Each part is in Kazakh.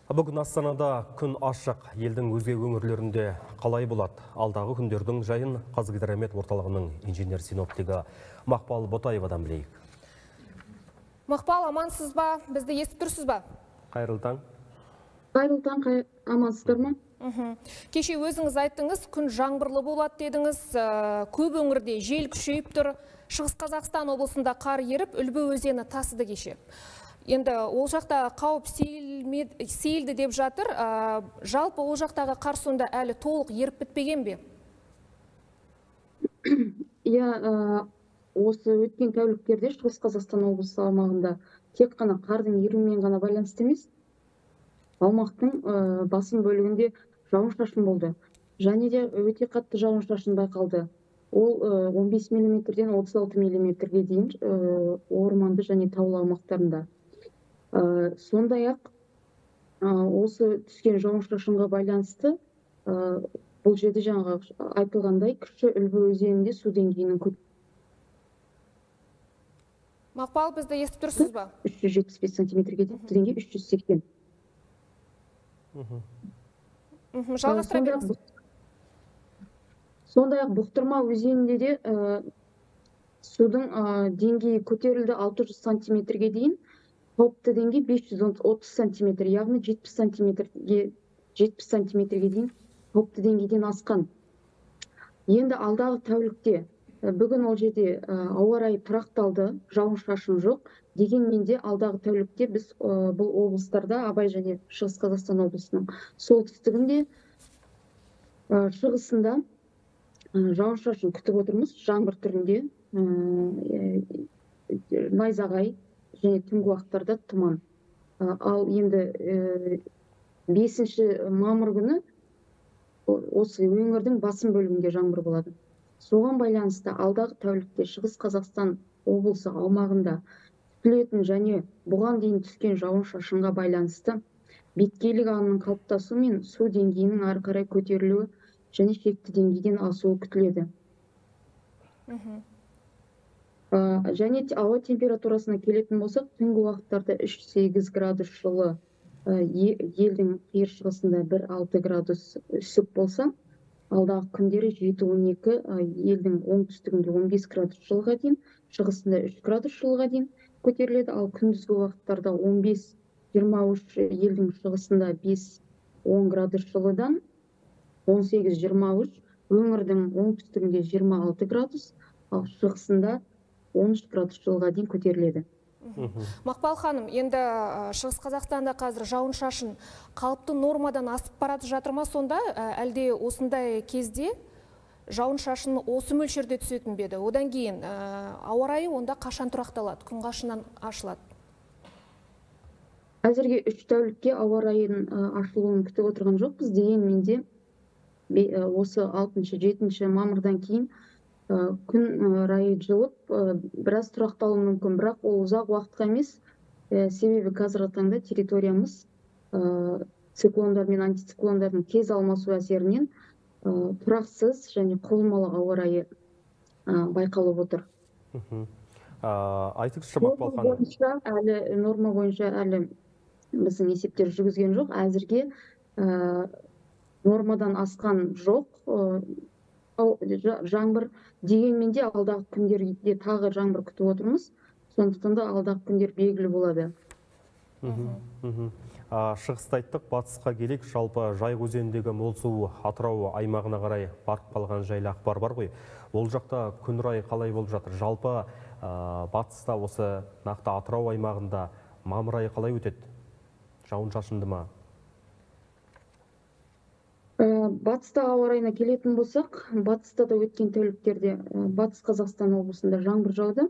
Бүгін Астанада күн ашық, елдің өзге өңірлерінде қалай болады? Алдағы күндердің жайын Қазгидромет орталығының инженер-синоптигі Мақпал Ботаевадан білейік. Мақпал, амансыз ба? Бізді естіп тұрсыз ба? Қайырлы таң. Қайырлы таң, амансыздар ма? Кеше өзіңіз айттыңыз, күн жаңбырлы болады дедіңіз. Көп өңірде жел күшейіп тұр. Шығыс Қазақстан облысында қар еріп, Үлбі өзені тасыды кеше. Енді ол жақта қауіп сейілді деп жатыр. Жалпы ол жақтағы қар сонда әлі толық еріп бітпеген бе? Осы өткен тәуліктерде Шығыс Қазақстан облысы аумағында тек қана қардың еруімен ғана байланысты емес, аумақтың басым бөлігінде жауын-шашын болды. Және де өте қатты жауын-шашын байқалды. Ол 15 мм-ден 36 мм-ге дейін орманды және таулы аумақтарында. Сондай-ақ осы түскен жауын-шашынға байланысты бұл жерде жаңағы айтылғандай кіші Үлбі өзенінде су деңгейінің көтерілуі. Мақпал, бізді естіп тұрсыз ба? 375 сантиметрге дейін, деңгей 380. Жалғастыра беріңіз. Сондай-ақ Бұқтырма өзенінде де судың деңгейі көтерілді 600 сантиметрге дейін. Қауіпті деңгей 530 сантиметр, яғни 70 сантиметрге дейін қауіпті деңгейден асқан. Енді алдағы тәулікте бүгін ол жерде ауа райы тұрақталды, жауын-шашын жоқ. Дегенмен де алдағы тәулікте біз бұл облыстарда, Абай және Шығыс Қазақстан облысының солтүстігінде, шығысында жауын-шашын күтіп отырмыз, жаңбыр түрінде, найзағай және түнгі уақыттарда тұман. Ал енді 5 мамыр күні осы өңірдің басым бөлігінде жаңбыр болады. Соған байланысты алдағы тәулікте Шығыс Қазақстан облысы аумағында күтілетін және бұған дейін түскен жауын-шашынға байланысты беткейлік ағынның қалыптасуы мен су деңгейінің ары қарай көтерілуі және шекті деңгейден асуы күтіледі. Және ауа температурасына келетін болсақ, түнгі уақыттарда 3-8 градус жылы, елдің қиыр шығысында 1-6 градус үсік болса, алдағы күндері 7-12, елдің оңтүстігінде 15 градус жылға дейін, шығысында 3 градус жылға дейін көтеріледі. Ал күндізгі уақыттарда 15-23, елдің шығысында 5-10 градус жылыдан 18-23, өңірдің оңтүстігінде 26 градус, ал шығысында 13 градус жылға дейін көтеріледі. Мақпал ханым, енді Шығыс Қазақстанда қазір жауын-шашын қалыпты нормадан асып барады жатыр ма сонда? Әлде осындай кезде жауын-шашын осы мөлшерде түсетін беді? Одан кейін ауа райы онда қашан тұрақталады, күн қашынан ашылады? Әзірге 3 тәулікке ауа райының ашылуын күтіп отырған жоқпыз. Дегенмен де осы 6-7 мамырдан кейін күн райы жылып, біраз тұрақталуы мүмкін, бірақ ол ұзақ уақытқа емес, себебі қазіргі таңда территориямыз циклондар мен антициклондардың тез алмасу әсерінен тұрақсыз және құбылмалы ауа райы байқалып отыр. Айтыңызшы, Мақпал ханым. Норма бойынша әлі біздің есептер жүргізген жоқ. Әзірге нормадан асқан жоқ. Жаңбыр дегенмен де алдағы күндерде тағы жаңбыр күтіп отырмыз. Сондықтан да алдағы күндер белгілі болады. Шығысты айттық, батысқа келек, жалпы Жайық өзеніндегі мол су Атырау аймағына қарай барып қалған жайлы ақпар бар ғой. Ол жақта күн райы қалай болып жатыр? Жалпы батыста осы нақты Атырау аймағында мамыр айы қалай өтеді? Жауын-шашынды ма? Батыста ауа райына келетін болсақ, батыста да өткен тәуліктерде Батыс Қазақстан облысында жаңбыр жауды.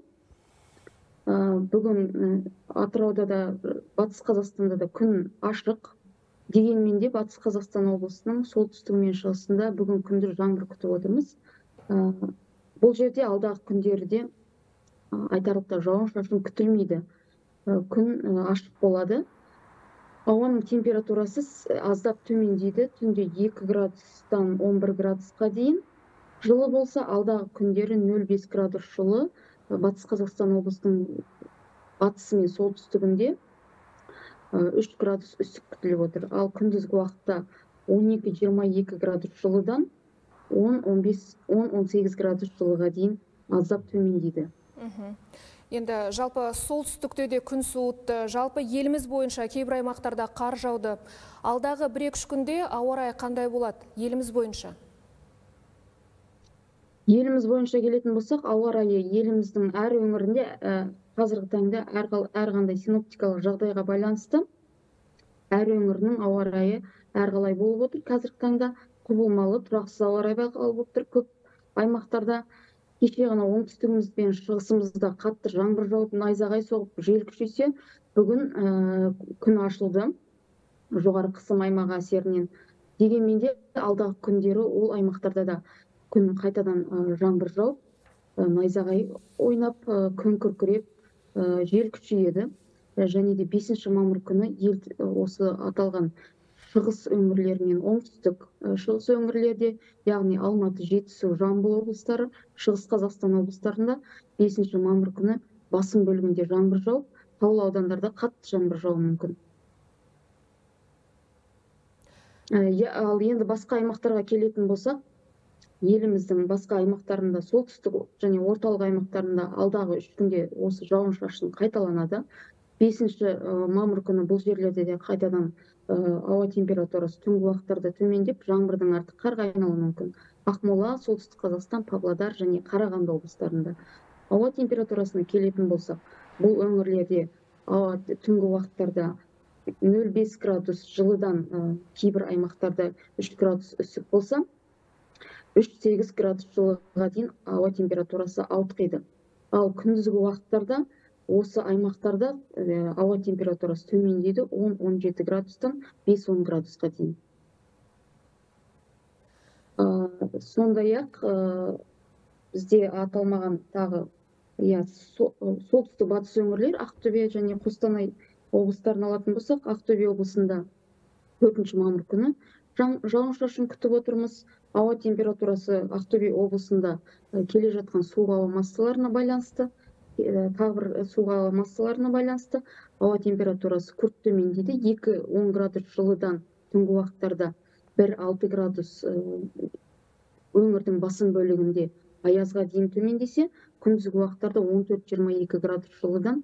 Бүгін Атырауда да, Батыс Қазақстанда да күн ашық. Дегенмен де Батыс Қазақстан облысының солтүстігі мен шығысында бүгін күндіз жаңбыр күтіп отырмыз. Бұл жерде алдағы күндерде айтарлықтай жауын-шашын күтілмейді. Күн ашық болады. Ауаның температурасы аздап төмендейді, түнде 2 градустан 11 градусқа дейін. Жылы болса, алдағы күндері 0,5 градус жылы, Батыс Қазақстан облысының батысы мен солтүстігінде. 3 градус үсік күтіліп отыр. Ал күндізгі уақытта 12-22 градус жылыдан 10-18 градус жылыға дейін аздап төмендейді. Енді жалпы солтүстікте де күн суытты, жалпы еліміз бойынша кейбір аймақтарда қар жауды. Алдағы 1-2 күнде ауа райы қандай болады еліміз бойынша? Еліміз бойынша келетін болсақ, ауа райы еліміздің әр өңірінде қазіргі таңда әрқандай синоптикалық жағдайға байланысты әр өңірінің ауа райы әрқалай болып отыр. Қазіргі таңда құбылмалы, тұрақсыз ауа райы болып отыр. Көп аймақтарда кеше ғана оңтүстігіміз бен шығысымызда қатты жаңбыр жауып, найзағай соғып, жел күшейсе, бүгін күн ашылды жоғары қысым аймағы әсерінен. Дегенмен де алдағы күндері ол аймақтарда да күн қайтадан жаңбыр жауып, найзағай ойнап, күн күркіреп, жел күшейеді. Және де 5 мамыр күні осы аталған шығыс өңірлер мен оңтүстік шығыс өңірлерде, яғни Алматы, Жетісу, Жамбыл облыстары, шығыс Қазақстан облыстарында 5 мамыр күні басым бөлігінде жаңбыр жауып, таулы аудандарда қатты жаңбыр жауы мүмкін. Ал енді басқа аймақтарға келетін болсақ, еліміздің басқа аймақтарында, солтүстік және орталық аймақтарында алдағы 3 күнде осы жауын-шашын қайталанады. 5 мамыр күні бұл жерлерде де қайтадан ауа температурасы түнгі уақыттарда төмендеп, жаңбырдың артық қарға айналуы мүмкін. Ақмола, солтүстік Қазақстан, Павлодар және Қарағанды облыстарында. Ауа температурасына келетін болсақ, бұл өңірлерде түнгі уақыттарда 0,5 градус жылыдан кейбір аймақтарда 3 градус үсік болса, 3-8 градус жылыға дейін ауа температурасы ауытқиды. Ал күндізгі уақыттарда осы аймақтарда ауа температурасы төмендейді 10-17 градустан 5-10 градусқа дейін. Сондай-ақ бізде аталмаған тағы солтүстік батыс өңірлер, Ақтөбе және Қостанай облыстарын алатын болсақ, Ақтөбе облысында 4 мамыр күні жауын-шашын күтіп отырмыз. Ауа температурасы Ақтөбе облысында келе жатқан суық ауа массаларына байланысты, тағы бір суық ауа массаларына байланысты ауа температурасы күрт төмендейді. 2-10 градус жылыдан түнгі уақыттарда 1-6 градус өңірдің басым бөлігінде аязға дейін төмендесе, күндізгі уақыттарда 14-22 градус жылыдан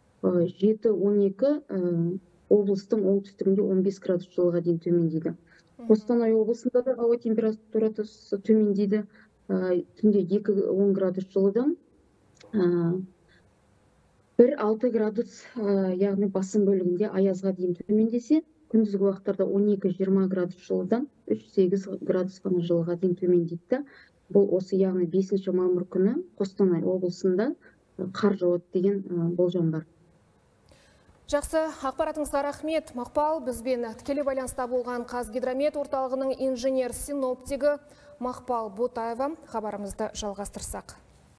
7-12 облыстың оңтүстігінде 15 градус жылыға дейін төмендейді. Қостанай облысында да ауа температурасы төмендейді. Түнде 2-10 градус жылыдан 1-6 градус, яғни басым бөлігінде аязға дейін төмендесе, күндізгі уақыттарда 12-20 градус жылыдан 3-8 градус қана жылыға дейін төмендейді. Бұл осы яғни 5 мамыр күні Қостанай облысында қар жауады деген болжам бар. Жақсы, ақпаратыңызға рахмет. Мақпал, бізбен тікелей байланыста болған Қазгидромет орталығының инженер-синоптигі Мақпал Ботаева хабарымызды жалғастырсақ.